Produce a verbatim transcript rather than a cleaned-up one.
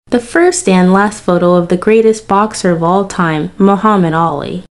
The first and last photo of the greatest boxer of all time, Muhammad Ali.